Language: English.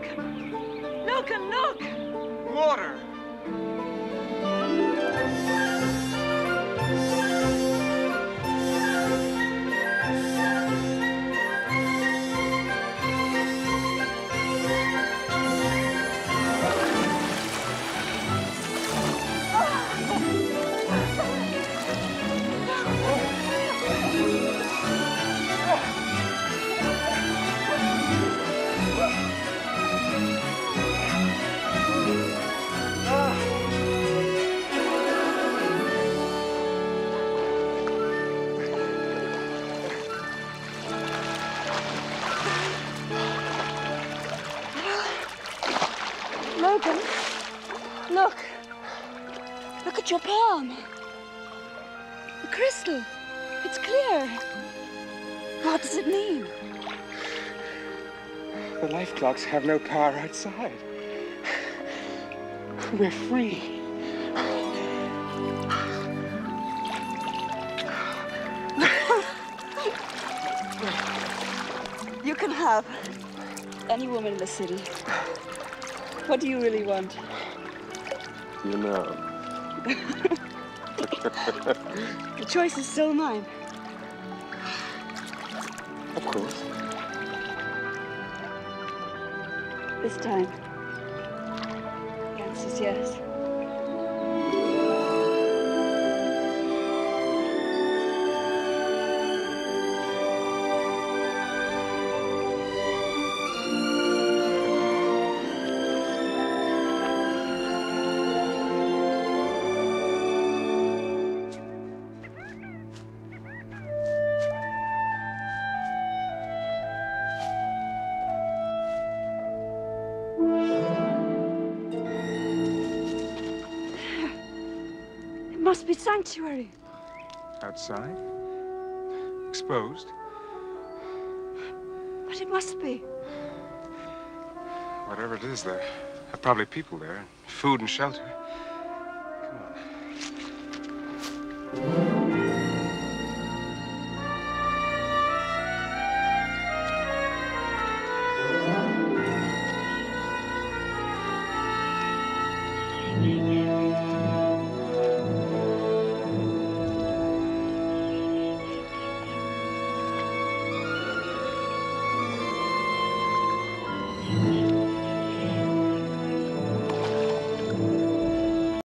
look! Look and look! Water! Logan, look. Look at your palm. The crystal. It's clear. What does it mean? The life clocks have no power outside. We're free. You can have any woman in the city. What do you really want? You know. The choice is still mine. Of course. This time, the answer's yes. Must be sanctuary. Outside? Exposed? But it must be. Whatever it is, there are probably people there, food and shelter. Come on.